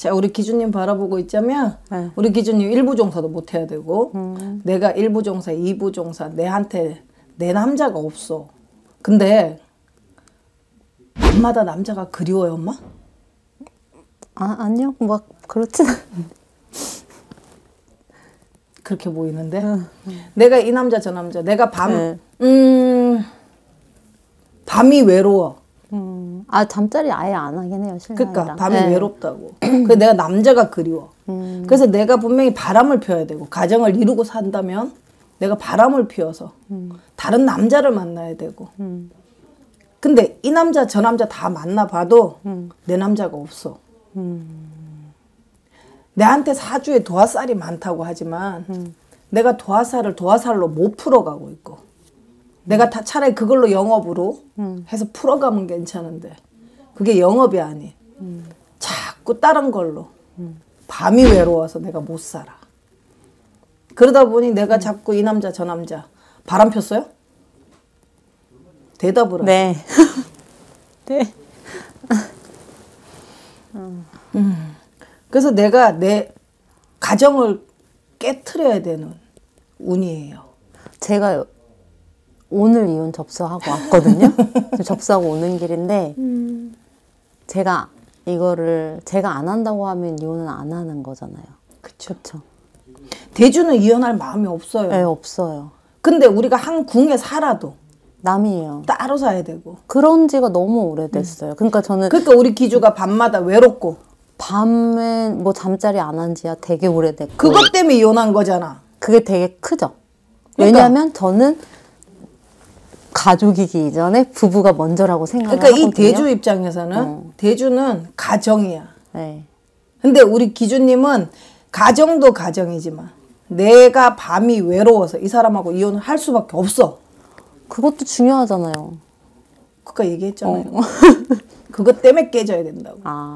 자, 우리 기준님 바라보고 있자면 네. 우리 기준님 1부 종사도 못 해야 되고 내가 1부 종사, 2부 종사 내한테 내 남자가 없어. 근데 밤마다 남자가 그리워요, 엄마? 아니요. 막 그렇진 그렇게 보이는데 내가 이 남자 저 남자 내가 밤이 외로워. 잠자리 아예 안 하긴 해요, 신랑이랑. 그러니까 밤이 외롭다고. 그래서 내가 남자가 그리워. 그래서 내가 분명히 바람을 피워야 되고 가정을 이루고 산다면 내가 바람을 피워서 다른 남자를 만나야 되고. 근데 이 남자 저 남자 다 만나봐도 내 남자가 없어. 내한테 사주에 도화살이 많다고 하지만 내가 도화살로 못 풀어가고 있고 내가 다 차라리 그걸로 영업으로 해서 풀어가면 괜찮은데 그게 영업이 아닌 자꾸 다른 걸로 밤이 외로워서 내가 못 살아. 그러다 보니 내가 자꾸 이 남자 저 남자 바람 폈어요? 대답을 하세요. 네. 네. 그래서 내가 내 가정을 깨트려야 되는 운이에요. 제가 오늘 이혼 접수하고 왔거든요. 지금 접수하고 오는 길인데 제가 이거를 제가 안 한다고 하면 이혼은 안 하는 거잖아요. 그쵸. 대주는 이혼할 마음이 없어요. 네, 없어요. 근데 우리가 한 궁에 살아도 남이에요. 따로 사야 되고. 그런 지가 너무 오래됐어요. 그러니까 저는 그러니까 우리 기주가 밤마다 외롭고 밤에 뭐 잠자리 안 한 지야 되게 오래됐고 그것 때문에 이혼한 거잖아. 그게 되게 크죠. 그러니까. 왜냐하면 저는 가족이기 이전에 부부가 먼저라고 생각을 그러니까 하거든요. 이 대주 입장에서는 대주는 가정이야. 네. 근데 우리 기주님은 가정도 가정이지만 내가 밤이 외로워서 이 사람하고 이혼을 할 수밖에 없어. 그것도 중요하잖아요. 그까 얘기했잖아요. 그것 때문에 깨져야 된다고.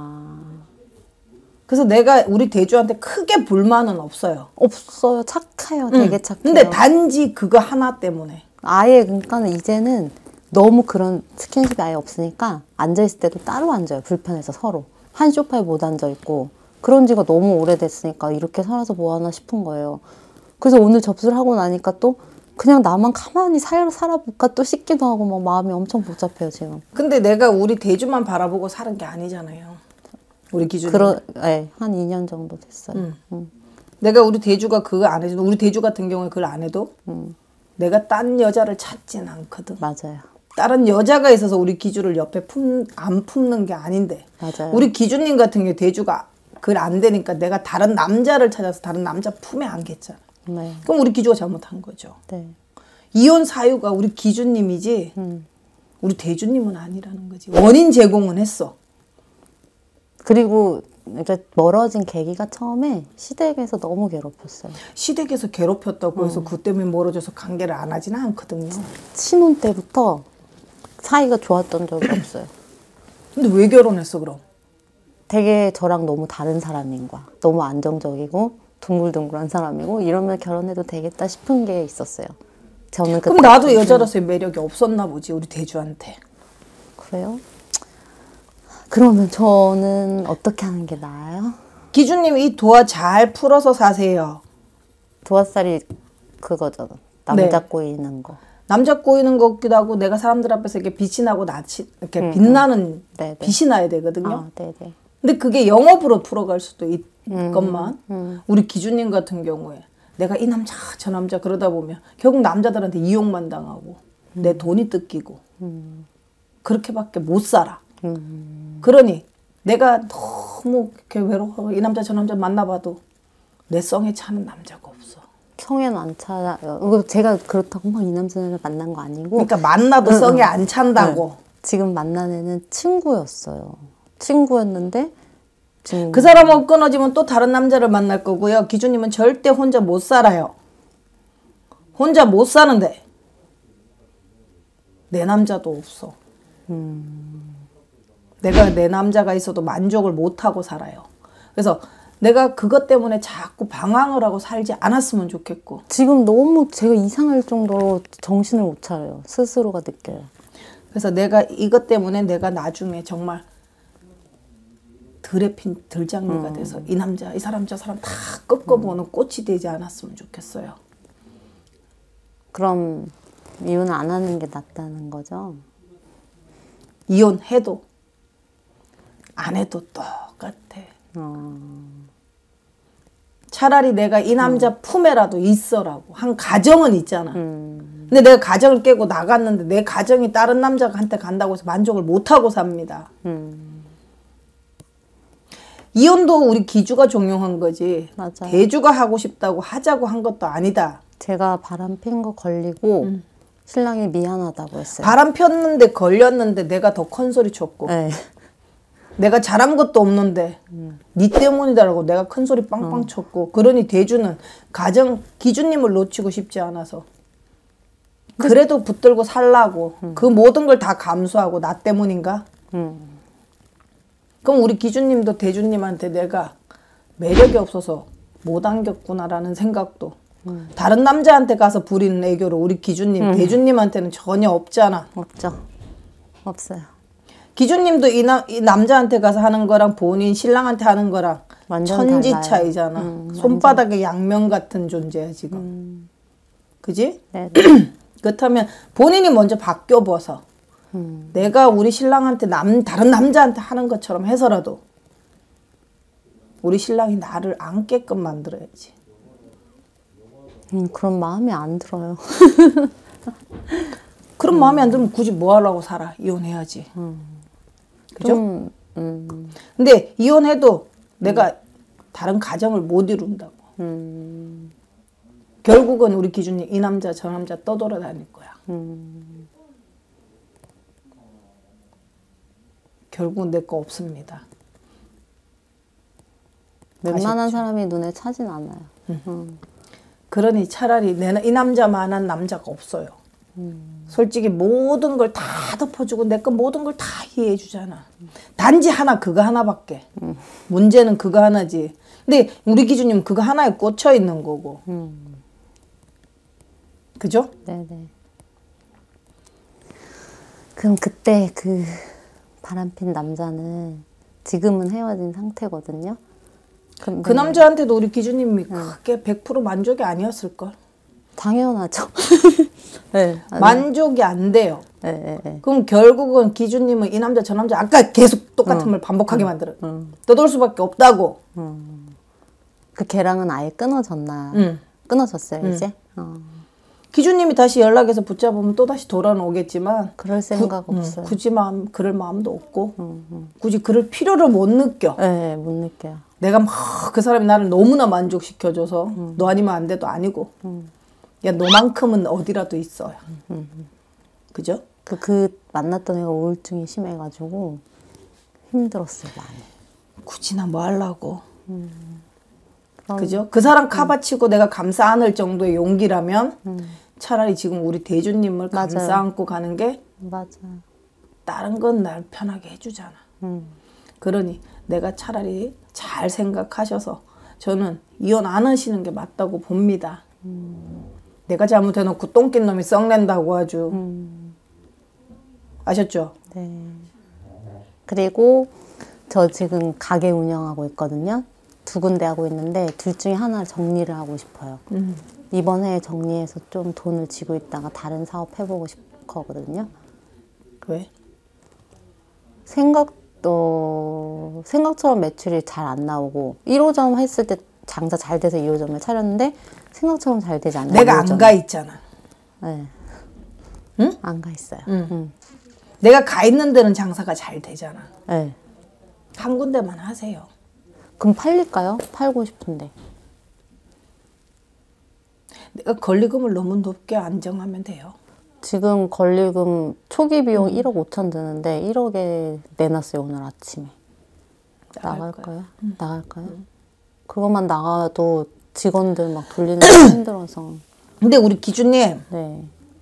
그래서 내가 우리 대주한테 크게 불만은 없어요. 없어요. 착해요. 되게 착해요. 근데 단지 그거 하나 때문에. 아예 그러니까는 이제는 너무 그런 스킨십이 아예 없으니까 앉아있을 때도 따로 앉아요. 불편해서 서로. 한 소파에 못 앉아있고 그런 지가 너무 오래됐으니까 이렇게 살아서 뭐하나 싶은 거예요. 그래서 오늘 접수를 하고 나니까 또 그냥 나만 가만히 살아볼까 또 싶기도 하고 막 마음이 엄청 복잡해요 지금. 근데 내가 우리 대주만 바라보고 사는 게 아니잖아요. 우리 기준이. 네, 한 2년 정도 됐어요. 내가 우리 대주가 그거 안 해도 우리 대주 같은 경우에 그걸 안 해도 내가 딴 여자를 찾진 않거든. 맞아요. 다른 여자가 있어서 우리 기주를 옆에 안 품는 게 아닌데. 맞아요. 우리 기주님 같은 경우에 대주가 그걸 안 되니까 내가 다른 남자를 찾아서 다른 남자 품에 안겠잖아. 네. 그럼 우리 기주가 잘못한 거죠. 네. 이혼 사유가 우리 기주님이지 우리 대주님은 아니라는 거지. 원인 제공은 했어. 그리고 이제 멀어진 계기가 처음에 시댁에서 너무 괴롭혔어요. 시댁에서 괴롭혔다고 해서 그 때문에 멀어져서 관계를 안 하지는 않거든요. 신혼 때부터 사이가 좋았던 적이 없어요. 근데 왜 결혼했어 그럼? 되게 저랑 너무 다른 사람인 거야. 너무 안정적이고 둥글둥글한 사람이고 이러면 결혼해도 되겠다 싶은 게 있었어요. 저는 그럼 나도 여자로서의 매력이 없었나 보지 우리 대주한테. 그래요? 그러면 저는 어떻게 하는 게 나아요? 기주님 이 도화 잘 풀어서 사세요. 도화살이 그거잖아. 남자 꼬이는 거. 남자 꼬이는 것 같기도 하고 내가 사람들 앞에서 이렇게 빛이 나고 이렇게 빛나는 네네. 빛이 나야 되거든요. 네네. 근데 그게 영업으로 풀어갈 수도 있건만 우리 기주님 같은 경우에 내가 이 남자 저 남자 그러다 보면 결국 남자들한테 이용만 당하고 내 돈이 뜯기고 그렇게밖에 못 살아. 그러니 내가 너무 이렇게 외로워 이 남자 저 남자 만나봐도 내 성에 차는 남자가 없어. 성에는 안 차요. 제가 그렇다고 막 이 남자를 만난 거 아니고. 그러니까 만나도 성에 안 찬다고. 지금 만난 애는 친구였어요. 친구였는데 지금 그 사람하고 끊어지면 또 다른 남자를 만날 거고요. 기주님은 절대 혼자 못 살아요. 혼자 못 사는데 내 남자도 없어. 내가 내 남자가 있어도 만족을 못하고 살아요. 그래서 내가 그것 때문에 자꾸 방황을 하고 살지 않았으면 좋겠고. 지금 너무 제가 이상할 정도로 정신을 못 차려요. 스스로가 느껴요. 그래서 내가 이것 때문에 내가 나중에 정말 들에 핀 들장미가 돼서 이 남자, 이 사람, 저 사람 다 꺾어보는 꽃이 되지 않았으면 좋겠어요. 그럼 이혼 안 하는 게 낫다는 거죠? 이혼해도 안 해도 똑같아. 차라리 내가 이 남자 품에라도 있어라고 한 가정은 있잖아. 근데 내가 가정을 깨고 나갔는데 내 가정이 다른 남자한테 간다고 해서 만족을 못하고 삽니다. 이혼도 우리 기주가 종용한 거지. 맞아요. 대주가 하고 싶다고 하자고 한 것도 아니다. 제가 바람 핀 거 걸리고 신랑이 미안하다고 했어요. 바람 폈는데 걸렸는데 내가 더 큰 소리 쳤고 네. 내가 잘한 것도 없는데 니 때문이다라고 내가 큰 소리 빵빵 쳤고 그러니 대주는 가정 기주님을 놓치고 싶지 않아서 그래도 붙들고 살라고 그 모든 걸 다 감수하고 나 때문인가? 그럼 우리 기주님도 대주님한테 내가 매력이 없어서 못 안겼구나라는 생각도 다른 남자한테 가서 부리는 애교로 우리 기주님, 대주님한테는 전혀 없잖아. 없죠. 없어요. 기주님도 이 남자한테 가서 하는 거랑 본인 신랑한테 하는 거랑 완전 천지 달라요. 차이잖아. 손바닥의 양면 같은 존재야 지금. 그지? 네. 그렇다면 본인이 먼저 바뀌어봐서 내가 우리 신랑한테 다른 남자한테 하는 것처럼 해서라도 우리 신랑이 나를 안게끔 만들어야지. 그런 마음이 안 들어요. 그런 마음이 안 들면 굳이 뭐 하려고 살아? 이혼해야지. 그죠? 근데 이혼해도 내가 다른 가정을 못 이룬다고. 결국은 우리 기준이 이 남자 저 남자 떠돌아다닐 거야. 결국 내 거 없습니다. 웬만한 아셨죠? 사람이 눈에 차진 않아요. 그러니 차라리 이 남자만한 남자가 없어요. 솔직히 모든 걸 다 덮어주고 내 거 모든 걸 다 이해해 주잖아. 단지 하나 그거 하나밖에. 문제는 그거 하나지. 근데 우리 기준님 그거 하나에 꽂혀 있는 거고. 그죠? 네네. 그럼 그때 그 바람핀 남자는 지금은 헤어진 상태거든요. 근데 그 남자한테도 우리 기준님이 크게 100% 만족이 아니었을걸. 당연하죠. 네, 만족이 안 돼요. 네, 네. 그럼 결국은 기준님은 이 남자 저 남자 아까 계속 똑같은 말 반복하게 만들어. 떠돌 수밖에 없다고. 그 걔랑은 아예 끊어졌나? 끊어졌어요 이제? 기준님이 다시 연락해서 붙잡으면 또 다시 돌아오겠지만 그럴 생각 없어요. 굳이 그럴 마음도 없고 굳이 그럴 필요를 못 느껴. 네, 못 느껴요. 내가 막 그 사람이 나를 너무나 만족시켜줘서 너 아니면 안 돼도 아니고 야 너만큼은 어디라도 있어요. 그죠? 그 만났던 애가 우울증이 심해가지고 힘들었어요 많이. 굳이 나 뭐 하려고. 그죠? 그 사람 카바치고 내가 감싸 안을 정도의 용기라면 차라리 지금 우리 대주님을 맞아요. 감싸 안고 가는 게 맞아요. 다른 건 날 편하게 해주잖아. 그러니 내가 차라리 잘 생각하셔서 저는 이혼 안 하시는 게 맞다고 봅니다. 내가 잘못해놓고 똥낀 놈이 썩낸다고 아주. 아셨죠? 네. 그리고 저 지금 가게 운영하고 있거든요. 2군데 하고 있는데 둘 중에 하나 정리를 하고 싶어요. 이번 해에 정리해서 좀 돈을 쥐고 있다가 다른 사업 해보고 싶거든요. 왜? 생각처럼 매출이 잘 안 나오고 1호점 했을 때 장사 잘 돼서 2호점을 차렸는데 생각처럼 잘 되지 않아요. 내가 안 가 있잖아. 네. 응? 안 가 있어요. 내가 가 있는 데는 장사가 잘 되잖아. 네. 한 군데만 하세요. 그럼 팔릴까요? 팔고 싶은데. 내가 권리금을 너무 높게 안정하면 돼요. 지금 권리금 초기 비용 1억 5천 드는데 1억에 내놨어요 오늘 아침에. 나갈까요? 나갈까요? 그것만 나가도 직원들 막 돌리는 게 힘들어서. 근데 우리 기준님 네.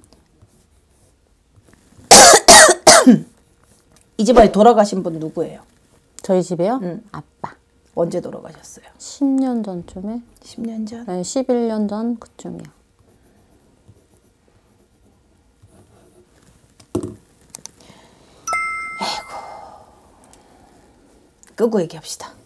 이 집안에 돌아가신 분 누구예요? 저희 집에요? 아빠. 언제 돌아가셨어요? 10년 전쯤에? 10년 전? 네, 11년 전 그쯤이요. 끄고 얘기합시다.